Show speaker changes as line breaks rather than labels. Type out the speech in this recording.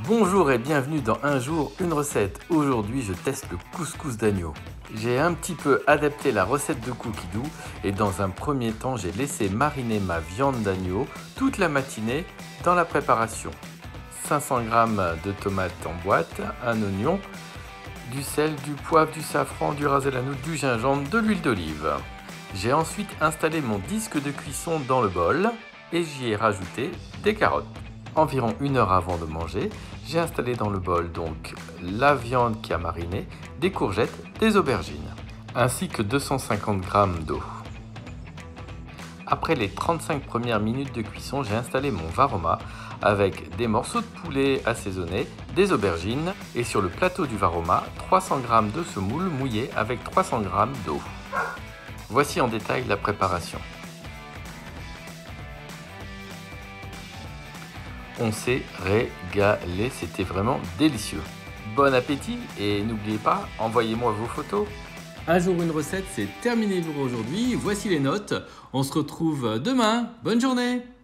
Bonjour et bienvenue dans Un jour, une recette. Aujourd'hui, je teste le couscous d'agneau. J'ai un petit peu adapté la recette de Cookidoo et dans un premier temps, j'ai laissé mariner ma viande d'agneau toute la matinée dans la préparation. 500 g de tomates en boîte, un oignon, du sel, du poivre, du safran, du ras el hanout, du gingembre, de l'huile d'olive. J'ai ensuite installé mon disque de cuisson dans le bol et j'y ai rajouté des carottes. Environ 1 heure avant de manger, j'ai installé dans le bol donc la viande qui a mariné, des courgettes, des aubergines, ainsi que 250 g d'eau. Après les 35 premières minutes de cuisson, j'ai installé mon varoma avec des morceaux de poulet assaisonnés, des aubergines et sur le plateau du varoma, 300 g de semoule mouillé avec 300 g d'eau. Voici en détail la préparation. On s'est régalé, c'était vraiment délicieux. Bon appétit et n'oubliez pas, envoyez-moi vos photos. Un jour une recette, c'est terminé pour aujourd'hui. Voici les notes. On se retrouve demain. Bonne journée!